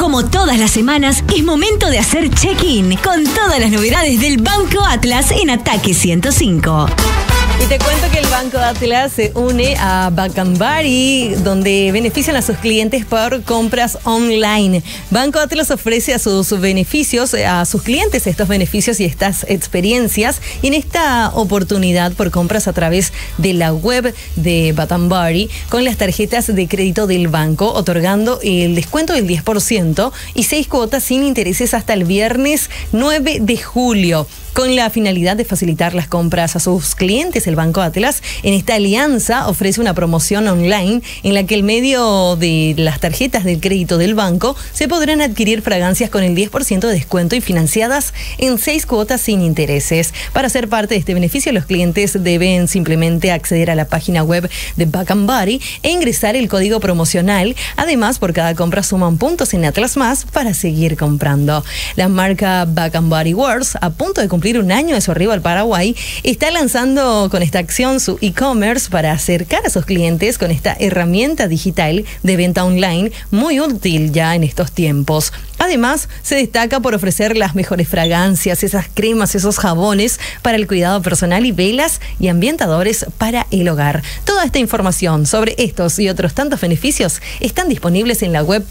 Como todas las semanas, es momento de hacer check-in con todas las novedades del Banco Atlas en Ataque 105. Y te cuento que el Banco Atlas se une a Back and Body, donde benefician a sus clientes por compras online. Banco Atlas ofrece a sus clientes estos beneficios y estas experiencias. Y en esta oportunidad por compras a través de la web de Back and Body, con las tarjetas de crédito del banco, otorgando el descuento del 10% y 6 cuotas sin intereses hasta el viernes 9 de julio. Con la finalidad de facilitar las compras a sus clientes, el Banco Atlas en esta alianza ofrece una promoción online en la que el medio de las tarjetas del crédito del banco se podrán adquirir fragancias con el 10% de descuento y financiadas en 6 cuotas sin intereses. Para ser parte de este beneficio, los clientes deben simplemente acceder a la página web de Back and Body e ingresar el código promocional. Además, por cada compra suman puntos en Atlas Más para seguir comprando. La marca Back and Body Works, a punto de cumplir un año de su arribo al Paraguay, está lanzando con esta acción su e-commerce para acercar a sus clientes con esta herramienta digital de venta online muy útil ya en estos tiempos. Además, se destaca por ofrecer las mejores fragancias, esas cremas, esos jabones para el cuidado personal y velas y ambientadores para el hogar. Toda esta información sobre estos y otros tantos beneficios están disponibles en la web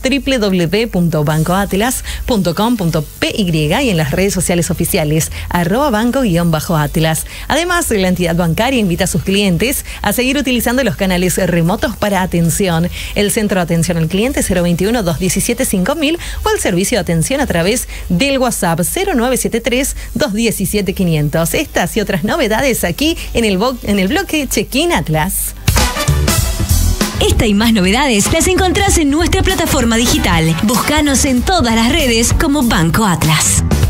www.bancoatlas.com.py y en las redes sociales oficiales @banco_atlas. Además, la entidad bancaria invita a sus clientes a seguir utilizando los canales remotos para atención. El centro de atención al cliente 021-217-5000 o el servicio de atención a través del WhatsApp 0973-217-500. Estas y otras novedades aquí en el bloque Check-in Atlas. Esta y más novedades las encontrás en nuestra plataforma digital. Búscanos en todas las redes como Banco Atlas.